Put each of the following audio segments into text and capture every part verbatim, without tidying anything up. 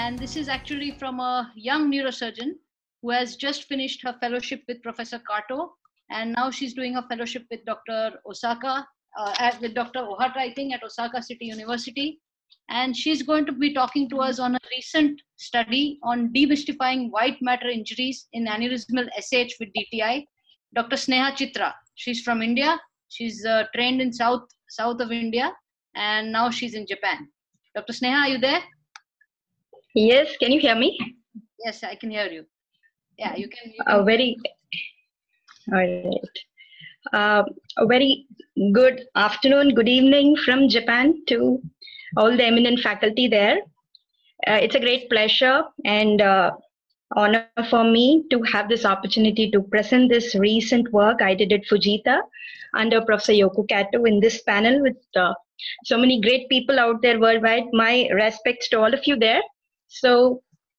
And this is actually from a young neurosurgeon who has just finished her fellowship with Professor Kato, and now she's doing a fellowship with Doctor Osaka, uh, at, with Doctor Ohata, I think, at Osaka City University. And she's going to be talking to us on a recent study on demystifying white matter injuries in aneurysmal S A H with D T I. Doctor Sneha Chitra, she's from India. She's uh, trained in south south of India, and now she's in Japan. Doctor Sneha, are you there? Yes, can you hear me? Yes, I can hear you. Yeah, you can. You can uh, very, all right. Uh, a very good afternoon, good evening from Japan to all the eminent faculty there. Uh, it's a great pleasure and uh, honor for me to have this opportunity to present this recent work I did at Fujita under Professor Yoko Kato in this panel with uh, so many great people out there worldwide. My respects to all of you there. So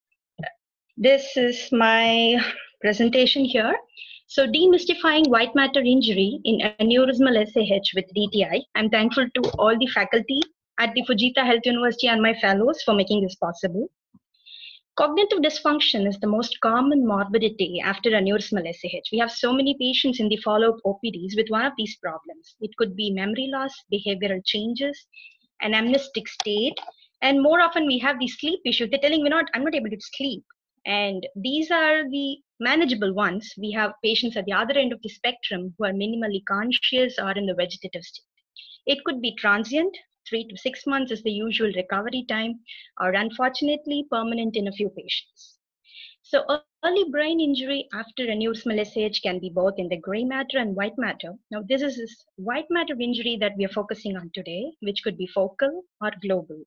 this is my presentation here. So demystifying white matter injury in aneurysmal S A H with D T I. I'm thankful to all the faculty at the Fujita Health University and my fellows for making this possible. Cognitive dysfunction is the most common morbidity after aneurysmal S A H. We have so many patients in the follow-up O P Ds with one of these problems. It could be memory loss, behavioral changes, an amnestic state, and more often we have the sleep issue. They're telling me, not, I'm not able to sleep. And these are the manageable ones. We have patients at the other end of the spectrum who are minimally conscious or in the vegetative state. It could be transient, three to six months is the usual recovery time, or unfortunately permanent in a few patients. So early brain injury after aneurysmal S A H can be both in the gray matter and white matter. Now this is this white matter injury that we are focusing on today, which could be focal or global.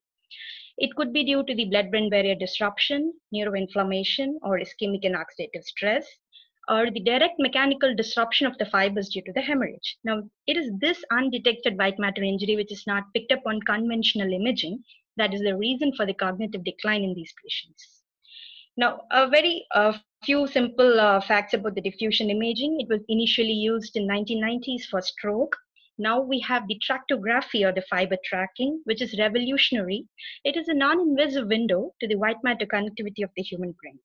It could be due to the blood-brain barrier disruption, neuroinflammation, or ischemic and oxidative stress, or the direct mechanical disruption of the fibers due to the hemorrhage. Now, it is this undetected white matter injury which is not picked up on conventional imaging that is the reason for the cognitive decline in these patients. Now, a very uh, few simple uh, facts about the diffusion imaging. It was initially used in nineteen nineties for stroke. Now we have the tractography or the fiber tracking, which is revolutionary. It is a non-invasive window to the white matter connectivity of the human brain.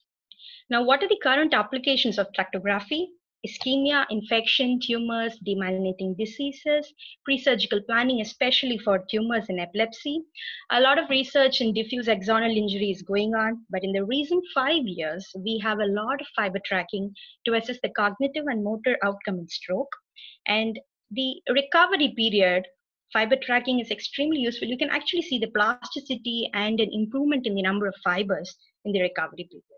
Now, what are the current applications of tractography? Ischemia, infection, tumors, demyelinating diseases, pre-surgical planning, especially for tumors and epilepsy. A lot of research in diffuse axonal injury is going on, but in the recent five years, we have a lot of fiber tracking to assess the cognitive and motor outcome in stroke. And the recovery period, fiber tracking is extremely useful. You can actually see the plasticity and an improvement in the number of fibers in the recovery period.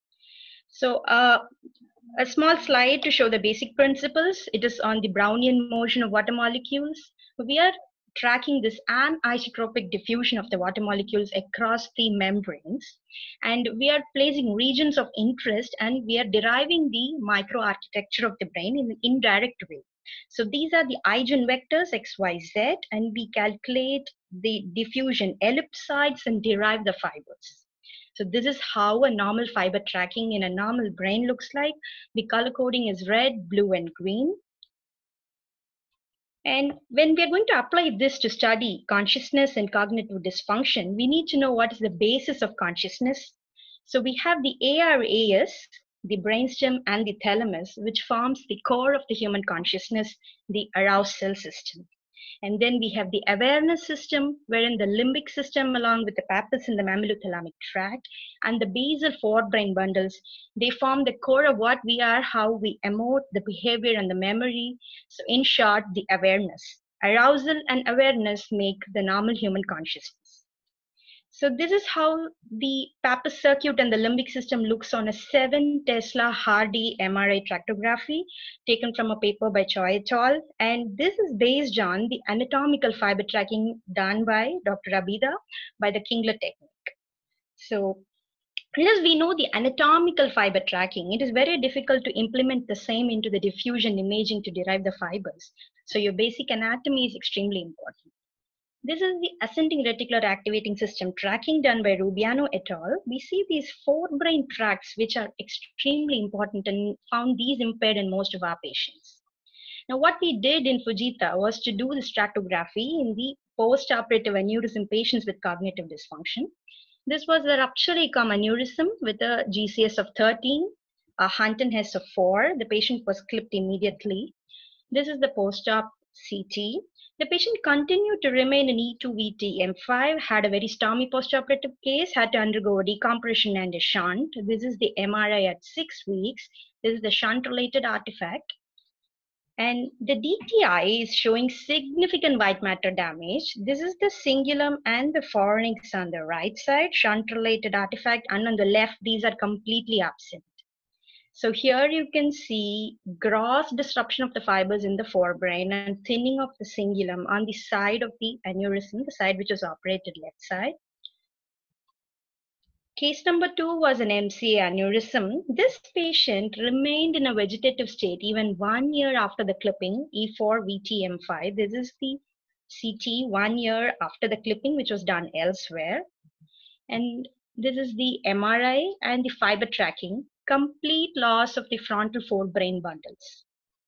So uh, a small slide to show the basic principles. It is on the Brownian motion of water molecules. We are tracking this anisotropic diffusion of the water molecules across the membranes. And we are placing regions of interest, and we are deriving the microarchitecture of the brain in an indirect way. So these are the eigenvectors X, Y, Z, and we calculate the diffusion ellipsoids and derive the fibers. So this is how a normal fiber tracking in a normal brain looks like. The color coding is red, blue, and green. And when we are going to apply this to study consciousness and cognitive dysfunction, we need to know what is the basis of consciousness. So we have the A R A S, the brainstem and the thalamus, which forms the core of the human consciousness, the aroused cell system. And then we have the awareness system, wherein the limbic system along with the pappus and the mammillothalamic tract and the basal forebrain bundles, they form the core of what we are, how we emote, the behavior and the memory. So in short, the awareness. Arousal and awareness make the normal human consciousness. So this is how the pappus circuit and the limbic system looks on a seven Tesla Hardy M R I tractography taken from a paper by Choi et al. And this is based on the anatomical fiber tracking done by Doctor Abida by the Kingler technique. So unless we know the anatomical fiber tracking, it is very difficult to implement the same into the diffusion imaging to derive the fibers. So your basic anatomy is extremely important. This is the ascending reticular activating system tracking done by Rubiano et al. We see these four brain tracts which are extremely important and found these impaired in most of our patients. Now what we did in Fujita was to do this tractography in the post-operative aneurysm patients with cognitive dysfunction. This was a rupture ecom aneurysm with a G C S of thirteen, a Hunt and Hess of four. The patient was clipped immediately. This is the post-op C T. The patient continued to remain in E two V T M five, had a very stormy postoperative case, had to undergo a decompression and a shunt. This is the M R I at six weeks. This is the shunt-related artifact. And the D T I is showing significant white matter damage. This is the cingulum and the fornix on the right side, shunt-related artifact, and on the left, these are completely absent. So here you can see gross disruption of the fibers in the forebrain and thinning of the cingulum on the side of the aneurysm, the side which was operated left side. Case number two was an M C A aneurysm. This patient remained in a vegetative state even one year after the clipping, E four V T M five. This is the C T one year after the clipping, which was done elsewhere. And this is the M R I and the fiber tracking. Complete loss of the frontal forebrain bundles.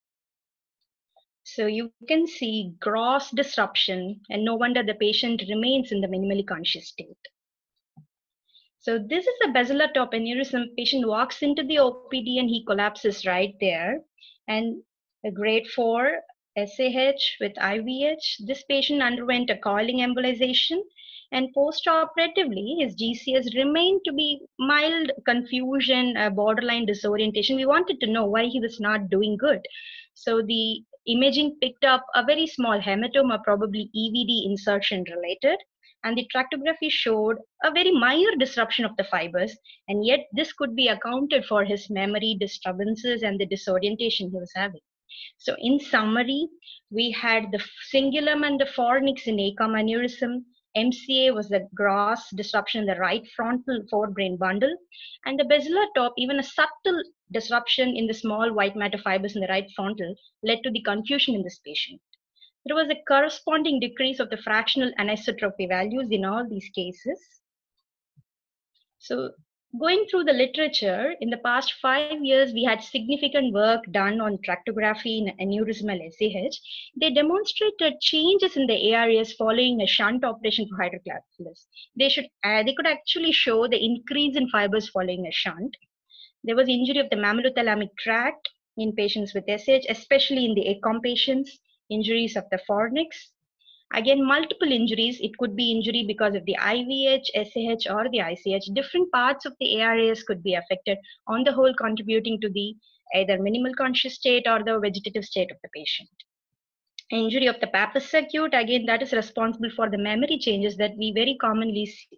So you can see gross disruption, and no wonder the patient remains in the minimally conscious state. So this is a basilar top aneurysm. Patient walks into the O P D and he collapses right there. And a grade four S A H with I V H. This patient underwent a coiling embolization, and post-operatively, his G C S remained to be mild confusion, uh, borderline disorientation. We wanted to know why he was not doing good. So the imaging picked up a very small hematoma, probably E V D insertion related. And the tractography showed a very minor disruption of the fibers, and yet this could be accounted for his memory disturbances and the disorientation he was having. So in summary, we had the cingulum and the fornix in ecom aneurysm. M C A was the gross disruption in the right frontal forebrain bundle, and the basilar top, even a subtle disruption in the small white matter fibers in the right frontal, led to the confusion in this patient. There was a corresponding decrease of the fractional anisotropy values in all these cases. So going through the literature, in the past five years, we had significant work done on tractography in aneurysmal S A H. They demonstrated changes in the A R As following a shunt operation for hydrocephalus. They, should, uh, they could actually show the increase in fibers following a shunt. There was injury of the mammillothalamic tract in patients with S A H, especially in the ecom patients. Injuries of the fornix. Again, multiple injuries. It could be injury because of the I V H, S A H, or the I C H. Different parts of the A R As could be affected, on the whole contributing to the either minimal conscious state or the vegetative state of the patient. Injury of the pappus circuit, again, that is responsible for the memory changes that we very commonly see.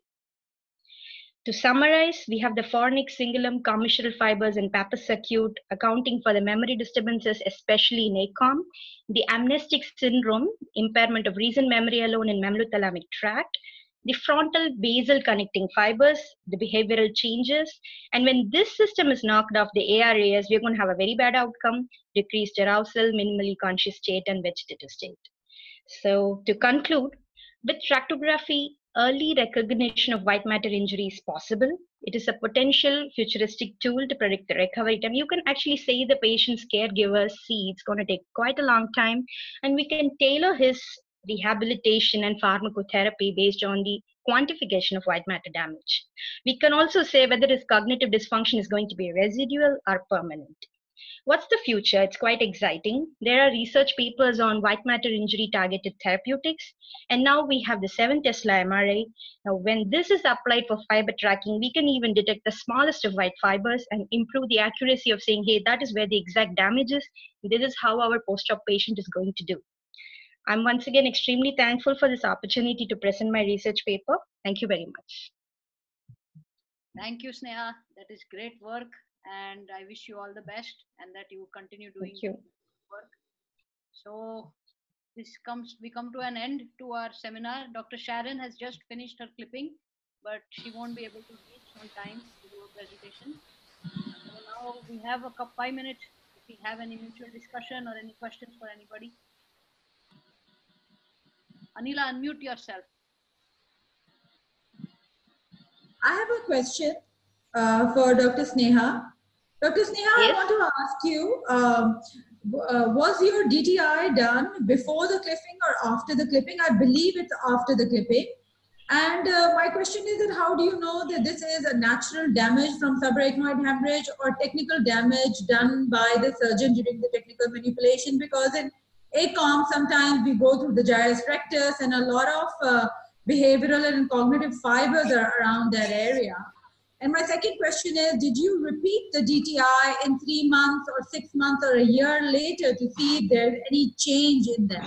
To summarize, we have the fornix, cingulum, commissural fibers, and pappus circuit accounting for the memory disturbances, especially in ecom. The amnestic syndrome, impairment of recent memory alone in mammillothalamic tract. The frontal basal connecting fibers, the behavioral changes. And when this system is knocked off the A R As, we're going to have a very bad outcome, decreased arousal, minimally conscious state, and vegetative state. So to conclude, with tractography, early recognition of white matter injury is possible. It is a potential futuristic tool to predict the recovery time. You can actually say the patient's caregivers see it's going to take quite a long time, and we can tailor his rehabilitation and pharmacotherapy based on the quantification of white matter damage. We can also say whether his cognitive dysfunction is going to be residual or permanent. What's the future? It's quite exciting. There are research papers on white matter injury targeted therapeutics. And now we have the seven Tesla M R I. Now, when this is applied for fiber tracking, we can even detect the smallest of white fibers and improve the accuracy of saying, hey, that is where the exact damage is. This is how our post-op patient is going to do. I'm once again extremely thankful for this opportunity to present my research paper. Thank you very much. Thank you, Sneha. That is great work. And I wish you all the best and that you continue doing work. So this comes, we come to an end to our seminar. Doctor Sharon has just finished her clipping, but she won't be able to reach on time to do a presentation. So now we have a couple five minutes if we have any mutual discussion or any questions for anybody. Anila, unmute yourself. I have a question uh, for Doctor Sneha. Doctor Sneha, yes. I want to ask you, um, uh, was your D T I done before the clipping or after the clipping? I believe it's after the clipping. And uh, my question is that how do you know that this is a natural damage from subarachnoid hemorrhage or technical damage done by the surgeon during the technical manipulation? Because in A COM, sometimes we go through the gyrus rectus and a lot of uh, behavioral and cognitive fibers are around that area. And my second question is, did you repeat the D T I in three months or six months or a year later to see if there's any change in them?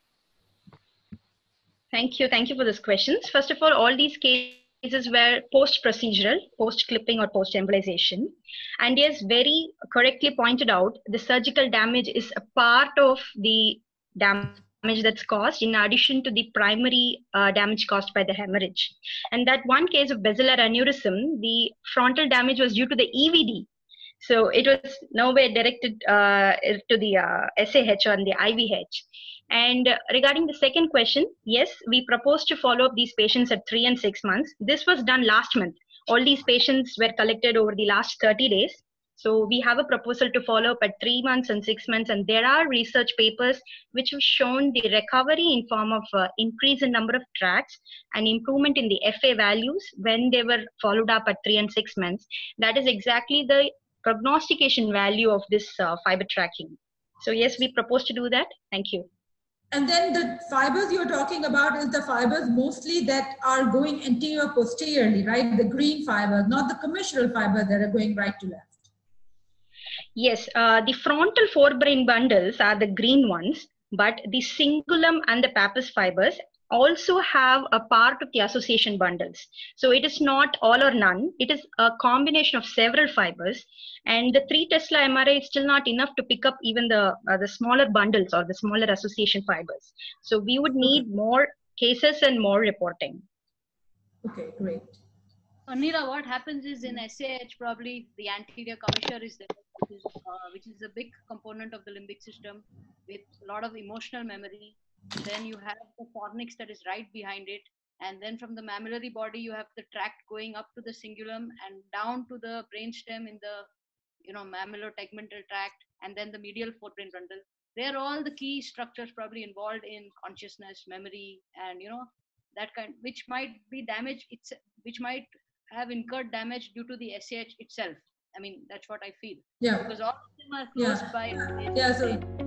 Thank you. Thank you for these questions. First of all, all these cases were post-procedural, post-clipping or post-embolization. And yes, very correctly pointed out, the surgical damage is a part of the damage that's caused in addition to the primary uh, damage caused by the hemorrhage. And that one case of basilar aneurysm, the frontal damage was due to the E V D. So it was nowhere directed uh, to the uh, S A H or the I V H. And regarding the second question, yes, we propose to follow up these patients at three and six months. This was done last month. All these patients were collected over the last thirty days. So we have a proposal to follow up at three months and six months. And there are research papers which have shown the recovery in form of uh, increase in number of tracts and improvement in the F A values when they were followed up at three and six months. That is exactly the prognostication value of this uh, fiber tracking. So yes, we propose to do that. Thank you. And then the fibers you're talking about is the fibers mostly that are going anterior posteriorly, right? The green fibers, not the commissural fibers that are going right to left. Yes, uh, the frontal forebrain bundles are the green ones, but the cingulum and the pappus fibers also have a part of the association bundles. So it is not all or none. It is a combination of several fibers, and the three Tesla M R I is still not enough to pick up even the uh, the smaller bundles or the smaller association fibers. So we would need okay. more cases and more reporting. Okay, great. Anira, what happens is in S A H, probably the anterior commissure is there, which is, uh, which is a big component of the limbic system with a lot of emotional memory. Then you have the fornix that is right behind it. And then from the mammillary body, you have the tract going up to the cingulum and down to the brainstem in the, you know, mammillotegmental tract, and then the medial forebrain bundle. They're all the key structures probably involved in consciousness, memory, and, you know, that kind, which might be damaged, it's, which might have incurred damage due to the S A H itself. I mean, that's what I feel. Yeah. Because all of them are close yeah. by. Yeah, so